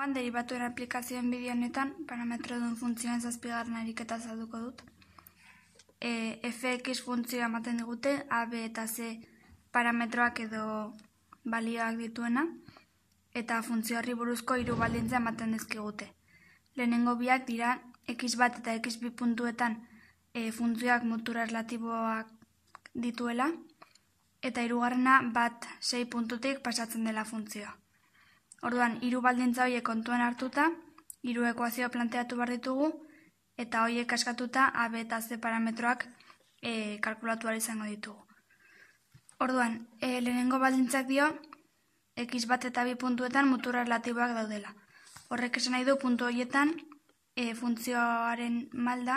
Lehenengoan, deribatuen aplikazioen bideo honetan, parametrodun funtzioen 7. ariketa azalduko dut. fx funtzioa ematen digute, a, b eta c parametroak edo balioak dituena, eta funtzioari buruzko 3 baldintza ematen dizkigute. Lehenengo biak dira, x1 eta x2 puntuetan funtzioak mutura relatiboak dituela, eta hirugarrena 1,6 puntutik pasatzen dela funtzioa. Orduan, 3 baldintza horiek kontuan hartuta, 3 ekuazio planteatu behar ditugu, eta horiek askatuta a, b eta c parametroak kalkulatu behar izango ditugu. Orduan, lehenengo baldintzak dio, x1 eta 2 puntuetan mutura relatiboak daudela. Horrek esan nahi du puntu horietan funtzioaren malda,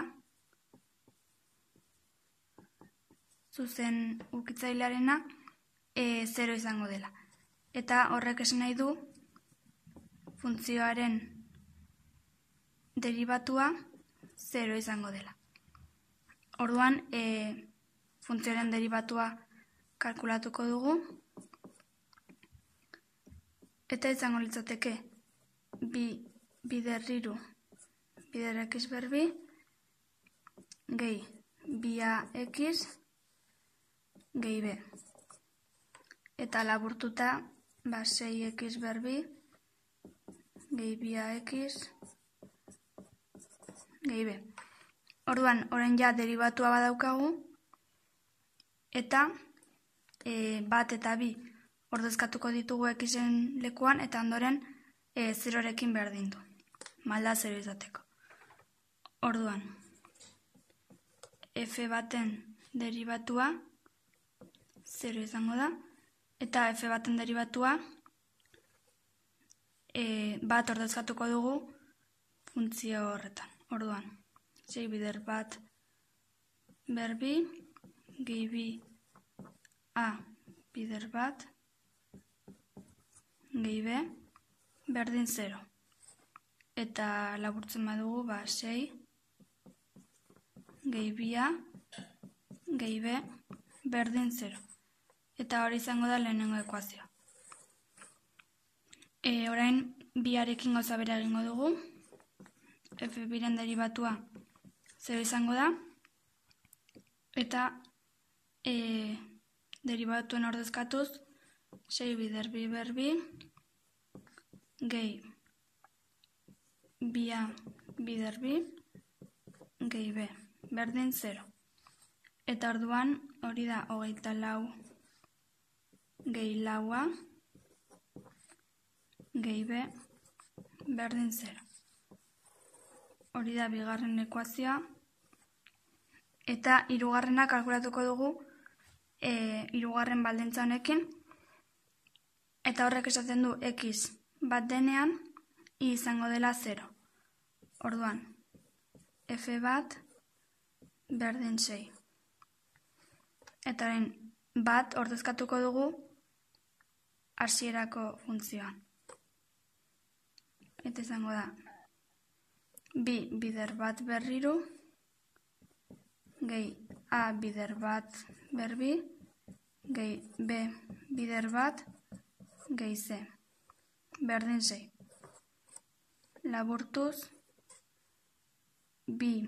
zuzen ukitzailearena, 0 izango dela. Eta horrek esan nahi du funtzioaren deribatua 0 izango dela. Orduan, funtzioaren deribatua kalkulatuko dugu, eta izango litzateke bider 3 bider x berbi gehi bia x gehi b. Eta laburtuta 6x berbi gehi bia x gehi b. Orduan, orain ja deribatua badaukagu, eta 1 eta 2 ordezkatuko ditugu xen lekuan, eta ondoren 0rekin berdin du. Malda 0 izateko. Orduan, f baten deribatua 0 izango da, eta f baten deribatua 1 ordezkatuko dugu funtzio horretan. Orduan, 6 bider 1 berbi gehi bi a bider 1 gehi b berdin 0. Eta laburtzen badugu 6 gehi bia gehi b berdin 0. Eta hori izango da lehenengo ekuazioa. Orain biarekin gauza bera egingo dugu. f2ren deribatua 0 izango da. Eta deribatuen ordezkatuz 6 bider bi berbi gehi bia bider bi gehi b berdin 0. Eta orduan hori da 24 gehi laua gehi b berdin 0. Hori da bigarren ekuazioa. Eta hirugarrena kalkulatuko dugu hirugarren baldintza honekin. Eta horrek esaten du x bat denean y izango dela 0. Orduan, f bat berdin 6. Eta orain, bat ordezkatuko dugu hasierako funtzioan. Eta izango da bi bider 1 berriru gehi a bider 1 berbi gehi b bider 1 gehi c berdin 6. Laburtuz bi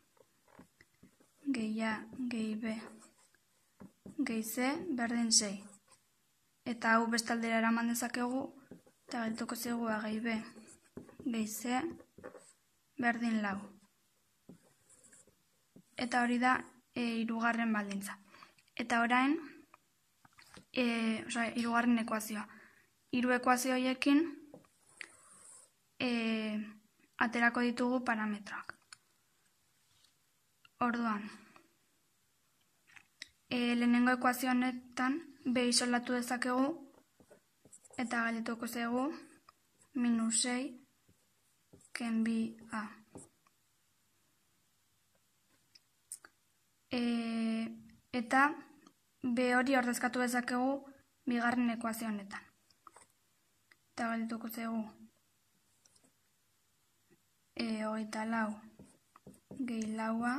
gehi a gehi b gehi c berdin 6. Eta hau bestaldera eraman dezakegu, eta galtuko zaigu a gehi b gehi c berdin 4. Eta hori da hirugarren baldintza. Eta orain, hirugarren ekuazioa. 3 ekuazio horiekin aterako ditugu parametroak. Orduan, lehenengo ekuazio honetan b isolatu dezakegu, eta galdetuko zaigu -6 kenbi a. Eta b hori ordezkatu dezakegu bigarren ekuazio honetan. Eta galdetuko zaigu 24 gehi laua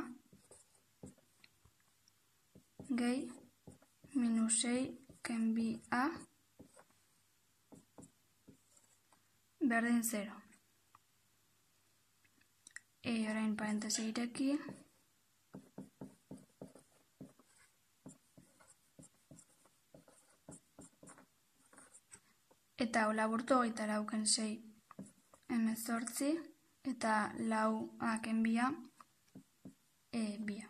gehi -6 kenbi a berdin 0. Orain parentesi ireki. Eta hau laburtu 24 ken 6 18 eta 4 ken 2 2.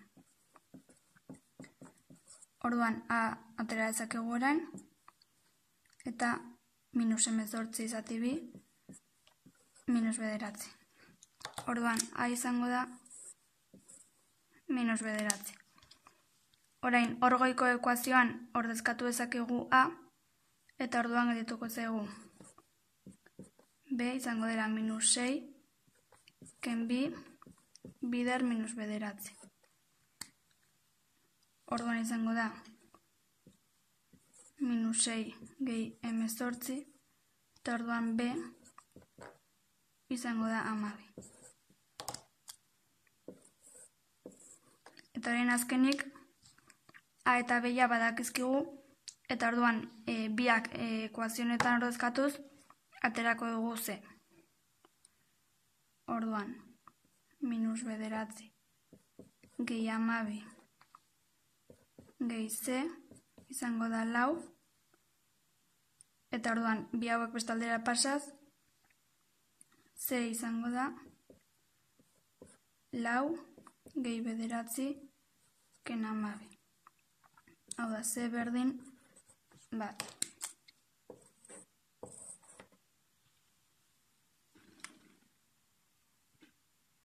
Orduan a atera dezakegu orain eta minus 18 zati 2 minus 9. Orduan a izango da minus 9. Orain orgoiko ekuazioan ordezkatu dezakegu a eta orduan geldituko zaigu b izango dela minus 6 ken 2 bider minus 9. Orduan izango da minus 6 gehi 18 eta orduan b izango da 12. Eta orain azkenik a eta b badakizkigu eta orduan biak ekuazionetan ordezkatuz aterako dugu z. Orduan minus 9 gehi 12 gehi z izango da 4 eta orduan bi hauek bestaldera pasaz z izango da 4 gehi 9 ken 12. Hau da z berdin 1.